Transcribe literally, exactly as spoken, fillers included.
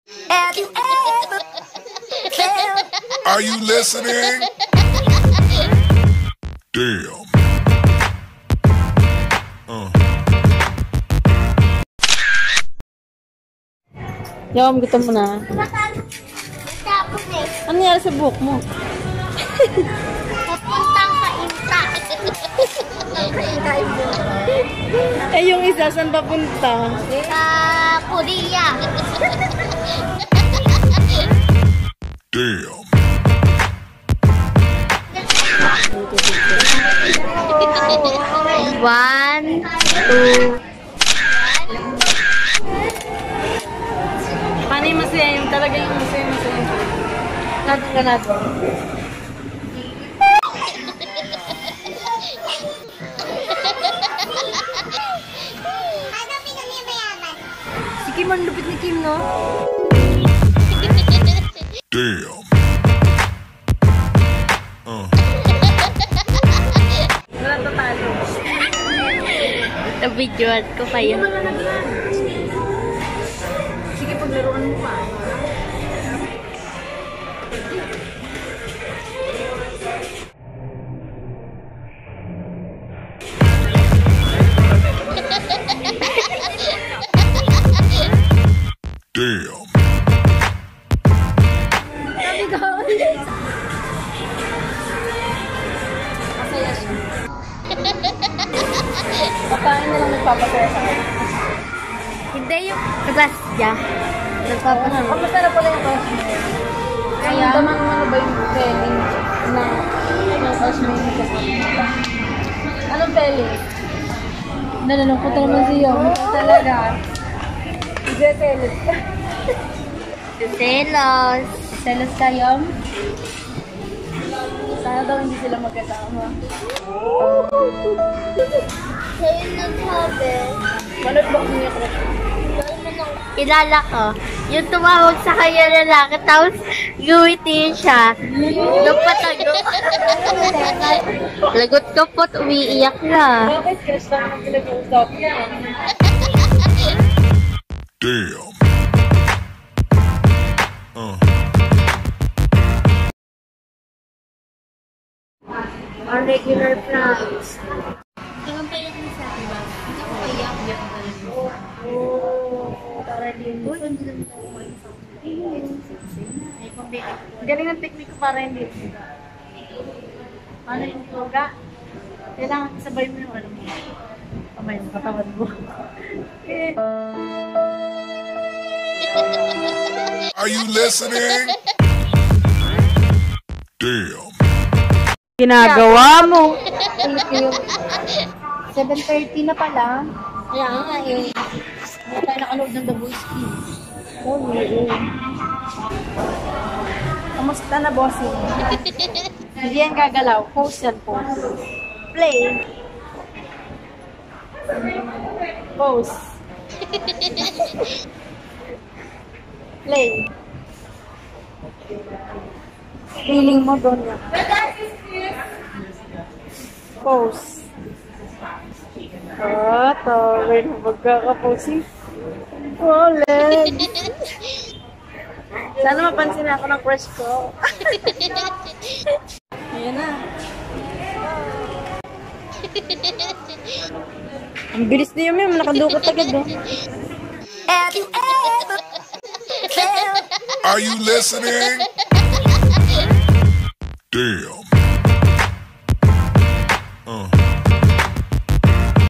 Have you ever felt? Are you listening? Damn. Uh. Yom, gutom mo na. Tapos eh, Ano nangyari sa buhok mo? papuntang kainta. Eh, yung isa, saan papunta? Sa Korea. Damn. One, two. Paano yung masaya? Yung talaga yung masaya, masaya. Natin ka natin. Si Kim, ang lupit ni Kim, no? Damn. Uh. Wala tatalo. Na-videoan ko pa yun. Sige, paglaruan mo pa. Damn. Masaya siya. Pagkain na lang nagpapasaya sa akin. Hindi yung crush niya. Nagpapasaya. Ang masarap pala yung crush mo. Kaya, damang ano ba yung feeling na yung crush mo yung kasama? Anong feeling? Nalulungkot naman siya. Talaga. Hindi, selos. Selos. Selos kayo? Sana daw hindi sila magkasama. Sa'yo nagsabi. Manood ba kung yung crush mo? Kilala ko. Yung tumawag sa kanya lalaki, tapos guwitin siya. Nung patago. Lagot ko po't umiiyak na. Bakit crush lang ang pinag-uusap niya? Damn. Uh. Our regular plans. Tingnan pa yun sa akin ba? Hindi ko kaya. Oh, para din. Galing ang technique ko para hindi. Ano yung yoga? Kailangan sabay mo yung ano mo. Kamay mo, katawan mo. Eh. Are you listening? Damn. Ginagawa mo. seven thirty na pala. Kaya nga eh. Hindi tayo nakanood ng The Voice Kids. Oh, oo. Kamusta na, bossing? Hindi yan gagalaw. Pose yan, pose. Play. Pose. Play. Feeling mo doon yan. Pose. Ah, tawag na pagkakaposing. Ulit. Sana mapansin ako ng crush ko. Ayan na. Ang bilis na yun, yun. Nakadukot agad, oh. Have you ever felt? Are you listening? Damn.